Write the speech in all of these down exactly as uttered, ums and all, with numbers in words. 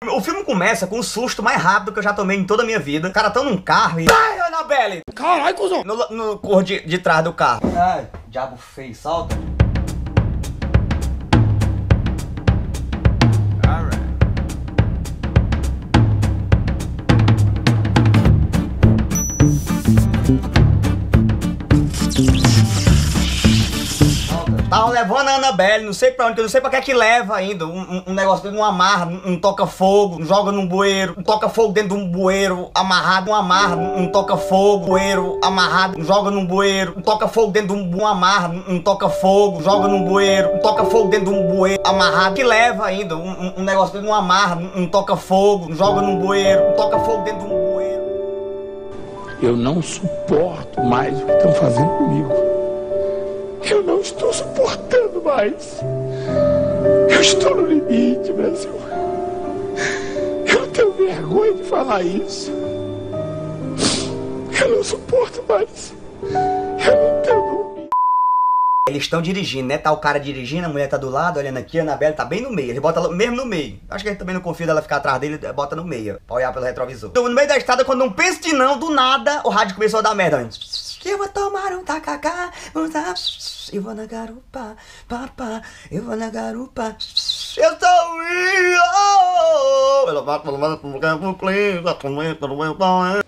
O filme começa com o susto mais rápido que eu já tomei em toda a minha vida. Os caras tão num carro e... Ai, Annabelle! Caralho, cuzão! No, no cor de, de trás do carro. Ai, diabo feio, salta. Tava levando a Annabelle, não sei pra onde, eu não sei pra que é que leva ainda. Um, um, um negócio dentro de um amarra, um, um toca-fogo, joga num bueiro, um toca-fogo dentro de um bueiro amarrado, um amarra, um, um toca-fogo, bueiro amarrado, joga num bueiro, um toca-fogo dentro de um, um amarra, um, um toca-fogo, joga num bueiro, um toca-fogo dentro de um bueiro amarrado, que leva ainda. Um, um, um negócio dentro de um amarra, um, um toca-fogo, joga num bueiro, um toca-fogo dentro de um bueiro. Eu não suporto mais o que estão fazendo comigo. Eu não estou suportando mais. Eu estou no limite, Brasil. Eu não tenho vergonha de falar isso. Eu não suporto mais. Eu não tenho... Eles estão dirigindo, né? Tá o cara dirigindo, a mulher tá do lado, olhando aqui, a Annabelle tá bem no meio. Ele bota ela mesmo no meio. Acho que ele também não confia dela ficar atrás dele, bota no meio, pra olhar pelo retrovisor. Então, no meio da estrada, quando não pensa de não, do nada, o rádio começou a dar merda. Eu vou tomar um tacacá, vou dar... Eu vou na garupa, papá, eu vou na garupa. Eu sou eu. Ela vai pelo menos pro campo clínico, pelo meu pai.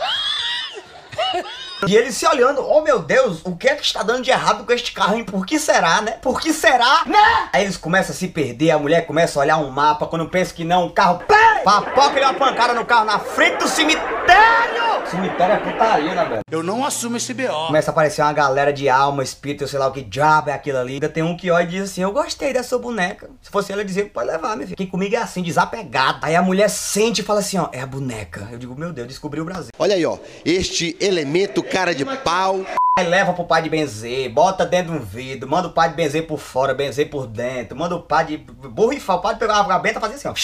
E ele se olhando, oh meu Deus, o que é que está dando de errado com este carro, hein? Por que será, né? Por que será, né? Aí eles começam a se perder, a mulher começa a olhar um mapa, quando pensa que não, o carro... Papoca, ele deu uma pancada no carro na frente do cemitério! Cemitério é putaria, né, velho? Eu não assumo esse B O. Começa a aparecer uma galera de alma, espírito, sei lá o que diabo é aquilo ali. Ainda tem um que olha e diz assim, eu gostei dessa boneca. Se fosse ela, dizia, pode levar, minha filha. Quem comigo é assim, desapegado. Aí a mulher sente e fala assim, ó, é a boneca. Eu digo, meu Deus, descobri o Brasil. Olha aí, ó, este elemento cara de pau. Aí leva pro pai de benzer, bota dentro de um vidro, manda o pai de benzer por fora, benzer por dentro, manda o pai de borrifar, o pai de pegar uma gabeta e fazer assim, ó.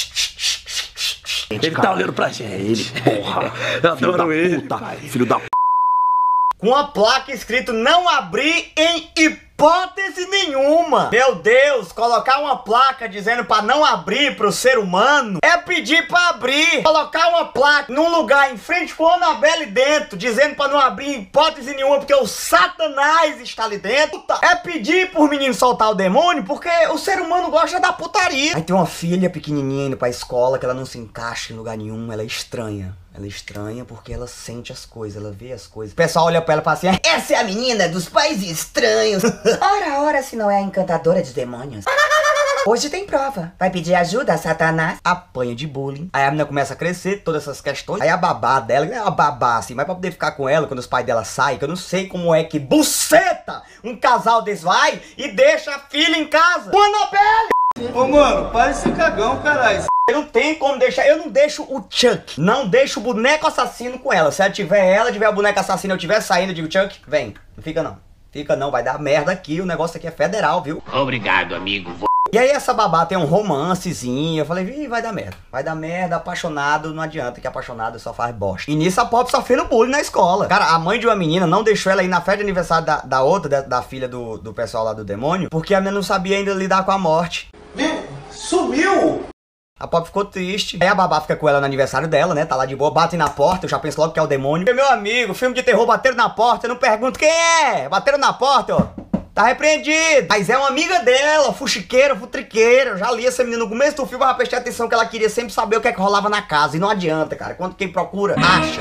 Ele tá olhando pra gente, porra. Eu adoro ele, puta, filho da p... Com a placa escrito não abrir em hipótese nenhuma. Meu Deus, colocar uma placa dizendo pra não abrir pro ser humano é pedir pra abrir. Colocar uma placa num lugar em frente com a Annabelle dentro, dizendo pra não abrir em hipótese nenhuma porque o Satanás está ali dentro, é pedir por menino soltar o demônio porque o ser humano gosta da putaria. Aí tem uma filha pequenininha indo pra escola que ela não se encaixa em lugar nenhum, ela é estranha. Ela é estranha porque ela sente as coisas, ela vê as coisas. O pessoal olha pra ela e fala assim, essa é a menina dos pais estranhos. Ora, ora, se não é a encantadora de demônios. Hoje tem prova. Vai pedir ajuda a Satanás. Apanha de bullying. Aí a menina começa a crescer, todas essas questões. Aí a babá dela, é uma babá assim, mas pra poder ficar com ela quando os pais dela saem, que eu não sei como é que buceta um casal desse vai e deixa a filha em casa. Com a Annabelle! Ô mano, para esse cagão, caralho. Eu não tenho como deixar, eu não deixo o Chuck, não deixo o boneco assassino com ela. Se ela tiver ela, tiver o boneco assassino, eu tiver saindo, eu digo, Chuck, vem, não fica não. Fica não, vai dar merda aqui, o negócio aqui é federal, viu? Obrigado, amigo. E aí essa babá tem um romancezinho, eu falei, ih, vai dar merda. Vai dar merda, apaixonado, não adianta que apaixonado só faz bosta. E nisso a Pop sofrendo bullying na escola. Cara, a mãe de uma menina não deixou ela ir na festa de aniversário da, da outra, da, da filha do, do pessoal lá do demônio, porque a menina não sabia ainda lidar com a morte. Meu, sumiu! A Pop ficou triste. Aí a babá fica com ela no aniversário dela, né? Tá lá de boa, bate na porta, eu já penso logo que é o demônio. Meu amigo, filme de terror, bateram na porta, eu não pergunto quem é. Bateram na porta, ó. Tá repreendido. Mas é uma amiga dela, fuxiqueira, futriqueira. Eu já li essa menina no começo do filme, eu já prestei atenção que ela queria sempre saber o que é que rolava na casa. E não adianta, cara. Quando quem procura, acha.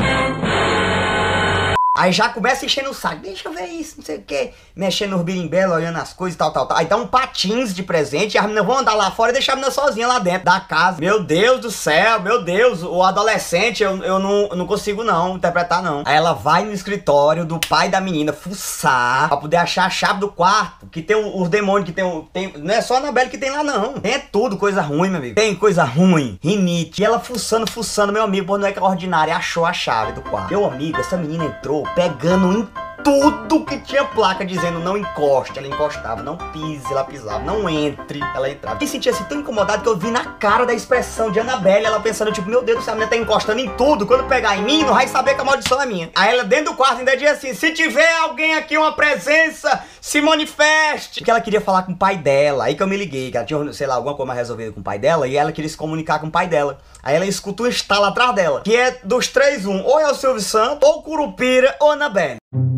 Aí já começa enchendo o saco, deixa eu ver isso, não sei o que, mexendo nos birimbelos, olhando as coisas e tal, tal, tal. Aí dá um patins de presente e as meninas vão andar lá fora e deixar a menina sozinha lá dentro da casa. Meu Deus do céu, meu Deus, o adolescente eu, eu, não, eu não consigo não interpretar não. Aí ela vai no escritório do pai da menina fuçar pra poder achar a chave do quarto, que tem os demônios, que tem, tem não é só a Annabelle que tem lá não. Tem tudo, coisa ruim, meu amigo. Tem coisa ruim, rinite. E ela fuçando, fuçando, meu amigo, por não é que é ordinária, achou a chave do quarto. Meu amigo, essa menina entrou pegando em tudo que tinha placa dizendo não encoste, ela encostava, não pise, ela pisava, não entre, ela entrava. E sentia assim tão incomodado que eu vi na cara da expressão de Annabelle, ela pensando tipo, meu Deus do céu, a menina tá encostando em tudo, quando pegar em mim, não vai saber que a maldição é minha. Aí ela dentro do quarto ainda dizia assim, se tiver alguém aqui, uma presença, se manifeste. Porque ela queria falar com o pai dela, aí que eu me liguei, que ela tinha, sei lá, alguma coisa mais resolvida com o pai dela, e ela queria se comunicar com o pai dela. Aí ela escuta um estalo atrás dela, que é dos três, um, ou é o Silvio Santos, ou Curupira, ou Annabelle.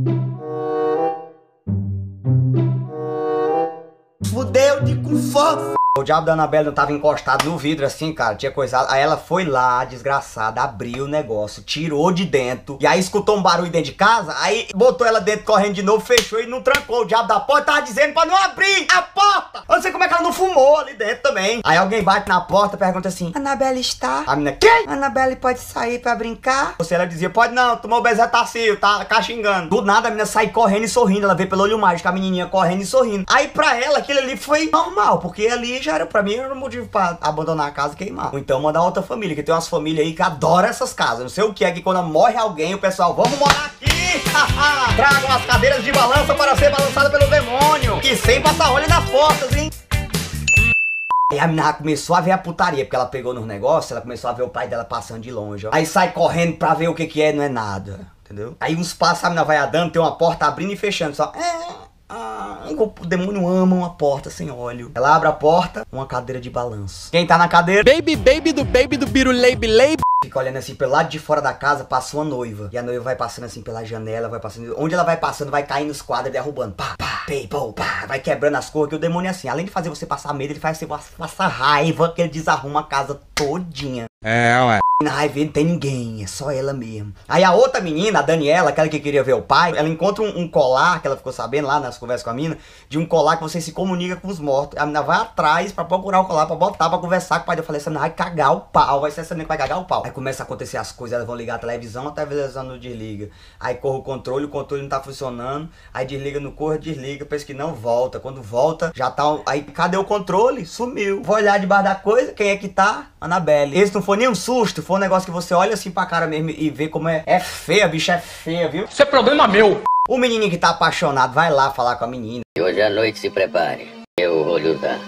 Fudeu de com fofo. O diabo da Annabelle não tava encostado no vidro assim, cara, tinha coisado. Aí ela foi lá, desgraçada, abriu o negócio, tirou de dentro. E aí escutou um barulho dentro de casa, aí botou ela dentro correndo de novo, fechou e não trancou. O diabo da porta tava dizendo pra não abrir a porta. Eu não sei como é que ela não fumou ali dentro também. Aí alguém bate na porta e pergunta assim, Annabelle está? A menina, quem? Annabelle pode sair pra brincar? Ou se ela dizia, pode não, tomou bezetacil, tá caxingando. Do nada a menina sai correndo e sorrindo, ela vê pelo olho mágico a menininha correndo e sorrindo. Aí pra ela aquilo ali foi normal, porque ali já era, pra mim, era um motivo pra abandonar a casa e queimar. Ou então mandar outra família, que tem umas famílias aí que adoram essas casas. Não sei o que é que quando morre alguém, o pessoal, vamos morar aqui! Tragam as cadeiras de balança para ser balançada pelo demônio. E sem passar óleo nas portas, hein? E a menina começou a ver a putaria, porque ela pegou nos negócios, ela começou a ver o pai dela passando de longe, ó. Aí sai correndo pra ver o que que é, não é nada, entendeu? Aí uns passos, a menina vai andando, tem uma porta abrindo e fechando, só... É... Ah, o demônio ama uma porta sem óleo. Ela abre a porta, uma cadeira de balanço. Quem tá na cadeira? Baby, baby do baby do biruleibe leibe. Fica olhando assim pelo lado de fora da casa, passa uma noiva. E a noiva vai passando assim pela janela, vai passando... Onde ela vai passando, vai caindo nos quadros, derrubando. Pá, pá, pei, pô, pá. Vai quebrando as cores, que o demônio é assim. Além de fazer você passar medo, ele faz você passar raiva, que ele desarruma a casa todinha. É, ué. Na raiva não tem ninguém, é só ela mesmo. Aí a outra menina, a Daniela, aquela que queria ver o pai, ela encontra um, um colar, que ela ficou sabendo lá nas conversas com a mina, de um colar que você se comunica com os mortos. A menina vai atrás pra procurar o colar, pra botar, pra conversar com o pai. Eu falei, essa menina vai cagar o pau, vai ser essa menina que vai cagar o pau. Aí começa a acontecer as coisas, elas vão ligar a televisão, a televisão não desliga. Aí corre o controle, o controle não tá funcionando, aí desliga no corre, desliga, pensa que não volta. Quando volta, já tá... Aí cadê o controle? Sumiu. Vou olhar debaixo da coisa, quem é que tá? Annabelle. Esse não foi nem um susto, foi um negócio que você olha assim pra cara mesmo e vê como é, é feia, bicha, é feia, viu? Isso é problema meu. O menininho que tá apaixonado vai lá falar com a menina. E hoje à noite se prepare, eu vou lhe usar.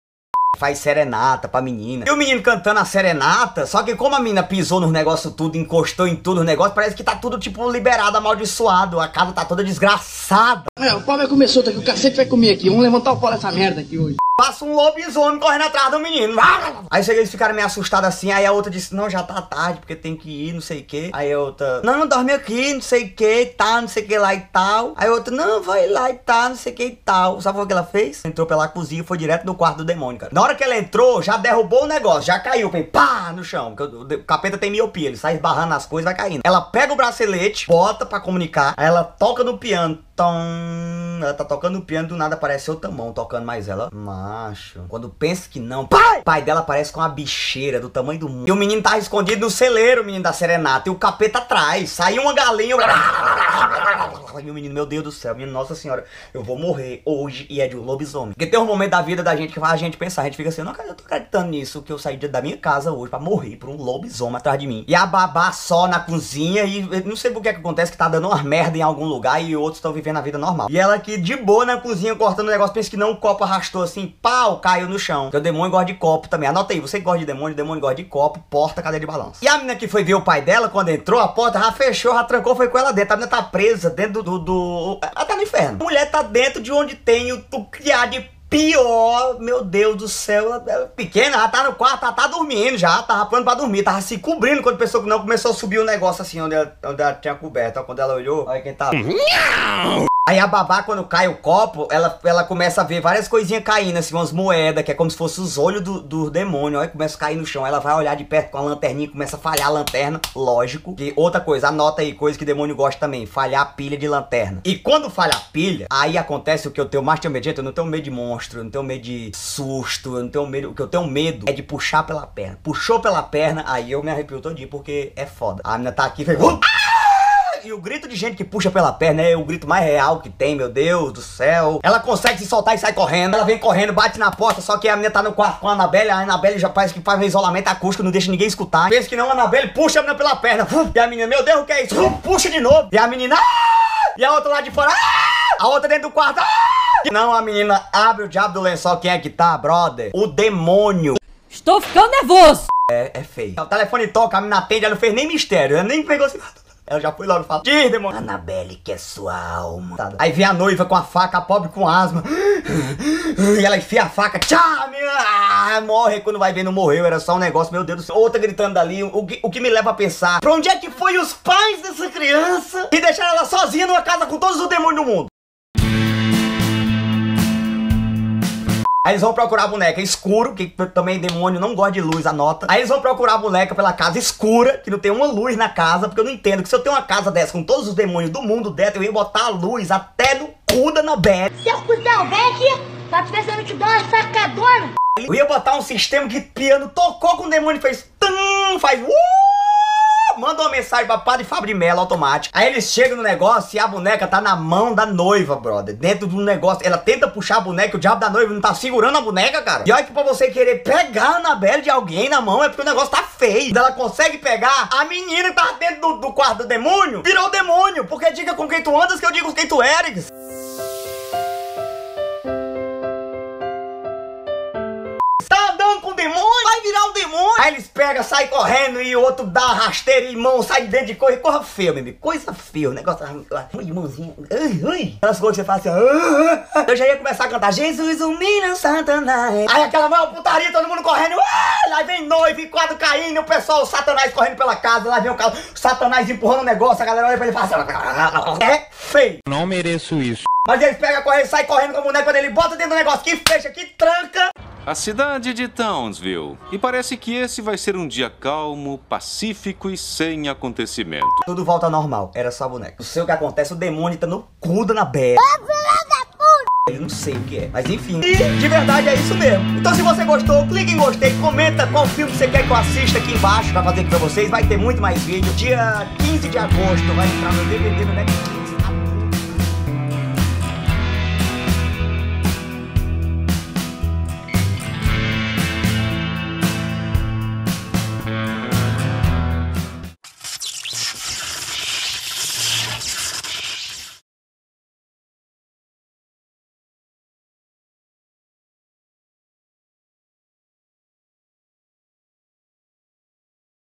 Faz serenata pra menina. E o menino cantando a serenata, só que como a menina pisou nos negócios tudo, encostou em tudo os negócios, parece que tá tudo tipo liberado, amaldiçoado. A casa tá toda desgraçada. É, o pau vai comer solto aqui, o cacete vai comer aqui. Vamos levantar o pau dessa merda aqui hoje. Passa um lobisomem correndo atrás do menino. Aí chega, eles ficaram meio assustados assim. Aí a outra disse, não, já tá tarde, porque tem que ir, não sei o que. Aí a outra, não, não dorme aqui, não sei o que, tá, não sei o que lá e tal. Aí a outra, não, vai lá e tá, não sei o que e tal. Sabe o que ela fez? Entrou pela cozinha e foi direto no quarto do demônio, cara. Na hora que ela entrou, já derrubou o negócio, já caiu, foi pá, no chão. Porque o capeta tem miopia, ele sai esbarrando nas coisas e vai caindo. Ela pega o bracelete, bota pra comunicar, aí ela toca no piano. Tom. Ela tá tocando o piano, do nada aparece outra mão tocando mais ela. Macho. Quando pensa que não, pai! O pai dela aparece com uma bicheira do tamanho do mundo. E o menino tá escondido no celeiro, o menino da serenata. E o capeta atrás. Saiu uma galinha. E o menino, meu Deus do céu, menino, nossa senhora, eu vou morrer hoje e é de um lobisomem. Porque tem um momento da vida da gente que faz a gente pensar, a gente fica assim, não, cara, eu tô acreditando nisso, que eu saí da minha casa hoje pra morrer por um lobisomem atrás de mim. E a babá só na cozinha e não sei por que que acontece, que tá dando umas merda em algum lugar e outros estão vivendo a vida normal. E ela aqui de boa na cozinha cortando o negócio, pensa que não, o copo arrastou assim, pau, caiu no chão. Porque o demônio gosta de copo também. Anota aí, você que gosta de demônio, o demônio gosta de copo, porta, cadeira de balanço. E a menina que foi ver o pai dela, quando entrou, a porta já fechou, já trancou, foi com ela dentro. A menina tá presa dentro do... do... Ela tá no inferno. A mulher tá dentro de onde tem o, o criar de pior, meu Deus do céu, ela é pequena, ela tá no quarto, ela tá dormindo já, tava pronto pra dormir, tava se cobrindo quando pensou que não, começou a subir o um negócio assim, onde ela, onde ela tinha coberto, ó, quando ela olhou, olha quem tá... Aí a babá, quando cai o copo, ela, ela começa a ver várias coisinhas caindo, assim, umas moedas, que é como se fosse os olhos do, do demônio, aí começa a cair no chão, ela vai olhar de perto com a lanterninha, começa a falhar a lanterna, lógico. E outra coisa, anota aí, coisa que demônio gosta também, falhar a pilha de lanterna. E quando falha a pilha, aí acontece o que eu tenho mais tenho medo, gente, eu não tenho medo de monstro, eu não tenho medo de susto, eu não tenho medo, o que eu tenho medo é de puxar pela perna. Puxou pela perna, aí eu me arrepio todinho, porque é foda. A menina tá aqui e fez... E o grito de gente que puxa pela perna é o grito mais real que tem, meu Deus do céu. Ela consegue se soltar e sai correndo. Ela vem correndo, bate na porta, só que a menina tá no quarto com a Annabelle. A Annabelle já parece que faz um isolamento acústico, não deixa ninguém escutar. Pensa que não, a Annabelle puxa a menina pela perna. E a menina, meu Deus, o que é isso? Puxa de novo. E a menina... E a outra lá de fora, a outra dentro do quarto, não, a menina abre o diabo do lençol, quem é que tá, brother? O demônio. Estou ficando nervoso. É, é feio. O telefone toca, a menina atende, ela não fez nem mistério, ela nem pegou assim. Ela já foi logo e fala: diz, demônio. Annabelle, que é sua alma. Aí vem a noiva com a faca, a pobre com asma. E ela enfia a faca. Tchau, menina. Ah, morre. Quando vai ver, não morreu. Era só um negócio, meu Deus do céu. Outra gritando dali. O que, o que me leva a pensar: pra onde é que foi os pais dessa criança que deixaram ela sozinha numa casa com todos os demônios do mundo? Aí eles vão procurar a boneca escuro, que também demônio não gosta de luz, anota. Aí eles vão procurar a boneca pela casa escura, que não tem uma luz na casa, porque eu não entendo que se eu tenho uma casa dessa com todos os demônios do mundo dentro, eu ia botar a luz até no cu da Annabelle. Seu cuzão, vem aqui, tá pensando te dar uma sacadona? Eu ia botar um sistema que piano tocou com o demônio e fez tum, faz uh, manda uma mensagem pra Padre Fábio de Mello automático. Aí eles chegam no negócio e a boneca tá na mão da noiva, brother. Dentro do negócio, ela tenta puxar a boneca, o diabo da noiva não tá segurando a boneca, cara. E olha que pra você querer pegar a Annabelle de alguém na mão é porque o negócio tá feio. Ela consegue pegar a menina que tá dentro do, do quarto do demônio, virou o demônio. Porque diga com quem tu andas que eu digo com quem tu eres. Tá andando com o demônio? Vai virar o demônio. Aí eles pegam, saem correndo e o outro dá uma rasteira e mão, sai de dentro de coisa. Corra feia, meu amigo. Coisa feia. O negócio. Ui, mãozinha. Ui, ui. Aquelas coisas que você faz assim. Uh, uh. Eu já ia começar a cantar: Jesus humilha Satanás. Aí aquela maior putaria, todo mundo correndo. Uh, lá vem noiva e quadro caindo. O pessoal, o Satanás correndo pela casa. Lá vem o cara, o Satanás empurrando o negócio. A galera olha pra ele e fala assim: é feio. Não mereço isso. Mas eles pegam, correm, saem correndo com a boneca dele, bota dentro do negócio que fecha, que tranca. A cidade de Townsville. E parece que esse vai ser um dia calmo, pacífico e sem acontecimento. Tudo volta ao normal, era só a boneca. Não sei o que acontece, o demônio tá no cu da Annabelle. Eu não sei o que é, mas enfim. E de verdade é isso mesmo. Então se você gostou, clique em gostei, comenta qual filme você quer que eu assista aqui embaixo pra fazer aqui pra vocês. Vai ter muito mais vídeo. Dia quinze de agosto vai entrar no D V D no Netflix.